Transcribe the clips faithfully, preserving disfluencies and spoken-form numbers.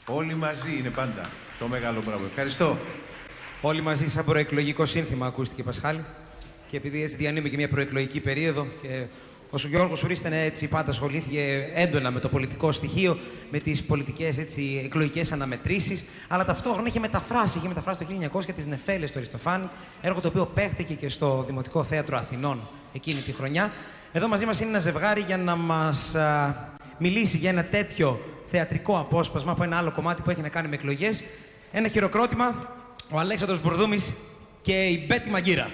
Όλοι μαζί είναι πάντα. Το μεγάλο μπράβο. Ευχαριστώ. Όλοι μαζί, σαν προεκλογικό σύνθημα, ακούστηκε, Πασχάλη. Και επειδή έτσι διανύουμε και μια προεκλογική περίοδο, και ο Γιώργος Σουρής ήταν έτσι, πάντα ασχολήθηκε έντονα με το πολιτικό στοιχείο, με τις πολιτικές έτσι, εκλογικές αναμετρήσεις, αλλά ταυτόχρονα είχε μεταφράσει, είχε μεταφράσει το χίλια εννιακόσια τις Νεφέλες του Αριστοφάνη, έργο το οποίο παίχτηκε και στο Δημοτικό Θέατρο Αθηνών εκείνη τη χρονιά. Εδώ μαζί μας είναι ένα ζευγάρι για να μας α, μιλήσει για ένα τέτοιο θεατρικό απόσπασμα από ένα άλλο κομμάτι που έχει να κάνει με εκλογές. Ένα χειροκρότημα, ο Αλέξανδρος Μπουρδούμης και η Μπέτη Μαγκύρα.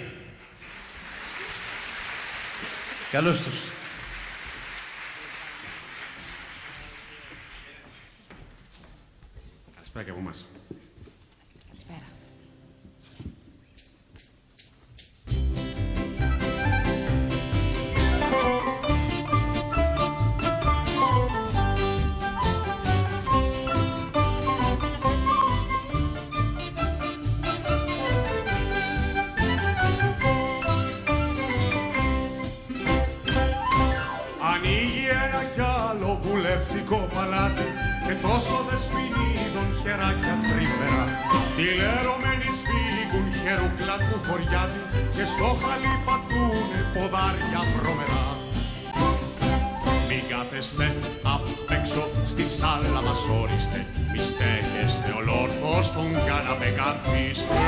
Καλώς τους. Καλησπέρα και από εμάς. Καλησπέρα. Ανοίγει ένα κι άλλο βουλευτικό παλάτι και τόσο δεσποινίδων χεράκια τρίμερα. Τηλερωμένοι σφίγγουν χερούκλα του χωριάτι και στο χαλί πατούνε ποδάρια βρώμερα. Μην κάθεστε απ' έξω στη σάλα μας όριστε, μη στέκεστε ολόρθος στον καναπέ καθίστε.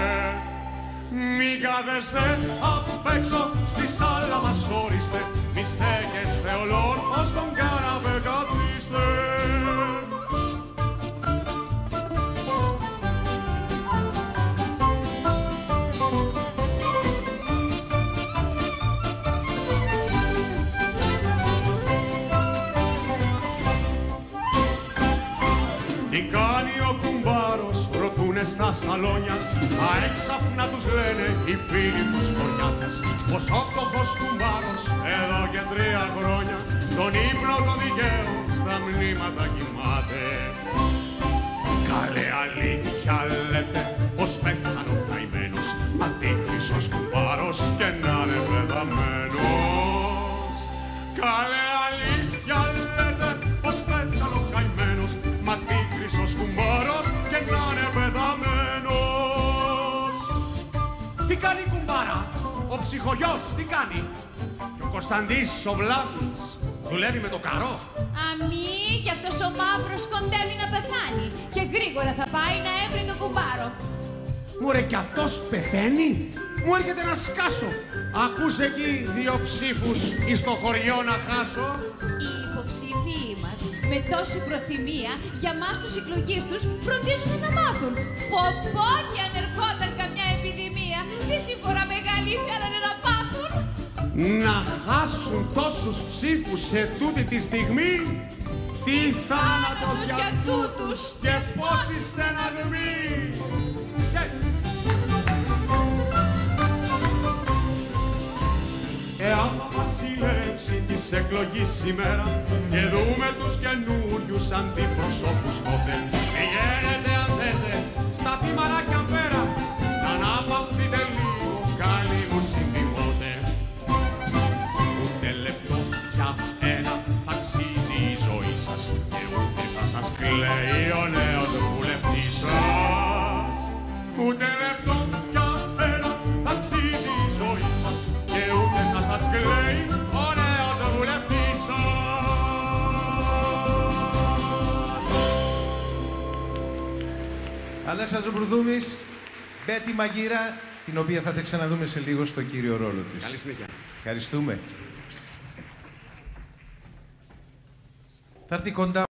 Μη κάθεστε απ' έξω στη σάλα μας όριστε, μη στέκεστε ολόρθος στον καναπέ καθίστε. Τι κάνει ο κουμπάρος, ρωτούνε στα σαλόνια, αέξαφνα τους λένε οι φίλοι τους κοριάτες, πως ο φτωχός κουμπάρος εδώ και τρία χρόνια τον ύπνο το δικαίου στα μνήματα κοιμάται. Καλέ αλήθεια λέτε πως πέθανε ο καημένος, μα τι χρυσός κουμπάρος και να είναι πεθαμένος. Καλέ αλήθεια λέτε πως πέθανε ο καημένος, μα τι χρυσός κουμπάρος και να είναι πεθαμένος. Τι κάνει η κουμπάρα, ο ψυχογιός τι κάνει, και ο Κωνσταντής ο Βλάβης δουλεύει με το καρό. Αμή, κι αυτός ο μαύρος κοντεύει να πεθάνει και γρήγορα θα πάει να έβρει τον κουμπάρο. Μωρέ, κι αυτός πεθαίνει, μου έρχεται να σκάσω. Ακούς εκεί δύο ψήφους εις το χωριό να χάσω. Οι υποψήφοι μας με τόση προθυμία για μας τους εκλογείς τους φροντίζουν να μάθουν. Πω πω κι αν ερχόταν καμιά επιδημία, τι σύμφορα μεγάλη ήθελανε να πάθουν. Να χάσουν τόσους ψήφους σε τούτη τη στιγμή, τι θάνατος για, για τούτους και πόσοι στεναγμοί. Εάν θα μας συλλέψει της εκλογής ημέρα και δούμε τους καινούριους αντιπροσώπους τότε, πηγαίνετε αν θέτε στα θυμαράκια πέρα να αναπαυθείτε λίγο, καλή μου συμβημότε. Ούτε λεπτό για ένα θα αξίζει η ζωή σας και ούτε θα σας κλαίει ο νέος βουλευτής σας. Ούτε λεπτό για ένα θα αξίζει η ζωή σας και ούτε θα σας κλαίει ο νέος βουλευτής σας. Αλέξανδρος Μπουρδούμης, Μπέτη Μαγκύρα, την οποία θα τα ξαναδούμε σε λίγο στο κύριο ρόλο της. Καλή συνέχεια. Ευχαριστούμε. Θα έρθει κοντά